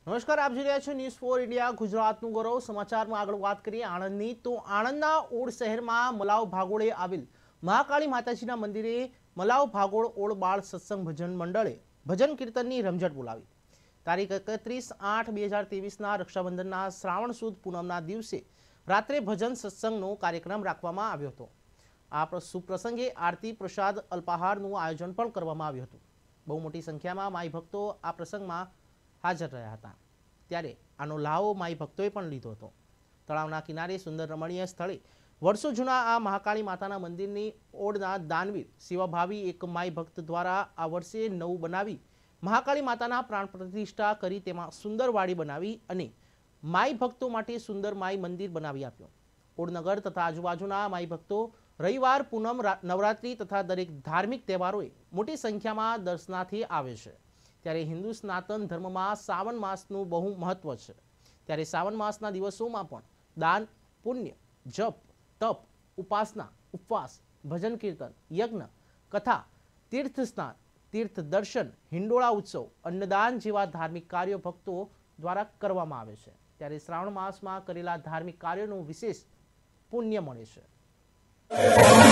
નમસ્કાર, આપ જોઈ રહ્યા છો ન્યૂઝ ફોર ઇન્ડિયા ગુજરાતનું ગૌરવ સમાચારમાં આગળ વાત કરીએ આણંદની તો આણંદના ઓડ શહેરમાં મલાવ ભાગોળે આવેલ મહાકાળી માતાજીના મંદિરે મલાવ ભાગોળ ઓડ બાળ સત્સંગ ભજન મંડળે ભજન કીર્તનની રમઝટ બોલાવી તારીખ 31/8/2023ના રક્ષાબંધનના શ્રાવણ સુદ પૂનમના દિવસે રાત્રે ભજન સત્સંગનો કાર્યક્રમ રાખવામાં આવ્યો હતો। આ સુપ્રસંગે આરતી પ્રસાદ અલ્પાહારનું આયોજન પણ કરવામાં આવ્યું હતું। બહુ મોટી સંખ્યામાં માઈ ભક્તો આ પ્રસંગમાં હાજર રહ્યા હતા। ત્યારે આનો લાવો માઈ ભક્તોએ પણ લીધો હતો। તળાવના કિનારે સુંદર રમણીય સ્થળે વર્ષો જૂના આ મહાકાળી માતાના મંદિરની ઓડના દાનવીર સેવાભાવી એક માઈ ભક્ત દ્વારા આ વર્ષે નવું બનાવી મહાકાળી માતાના પ્રાણ પ્રતિષ્ઠા કરી તેમાં સુંદર વાડી બનાવી અને માઈ ભક્તો માટે સુંદર માઈ મંદિર બનાવી આપ્યો। ઓડનગર તથા આજુબાજુના માઈ ભક્તો રવિવાર, પૂનમ, નવરાત્રિ તથા દરેક ધાર્મિક તહેવારોએ મોટી સંખ્યામાં દર્શનાર્થે આવે છે। ત્યારે હિન્દુ સનાતન ધર્મમાં શ્રાવણ માસનું બહુ મહત્વ છે। ત્યારે શ્રાવણ માસના દિવસોમાં પણ દાન, પુણ્ય, જપ, તપ, ઉપાસના, ઉપવાસ, ભજન કીર્તન, યજ્ઞ, કથા, તીર્થ સ્નાન, તીર્થ દર્શન, હિંડોળા ઉત્સવ, અન્નદાન જેવા ધાર્મિક કાર્યો ભક્તો દ્વારા કરવામાં આવે છે। ત્યારે શ્રાવણ માસમાં કરેલા ધાર્મિક કાર્યોનું વિશેષ પુણ્ય મળે છે।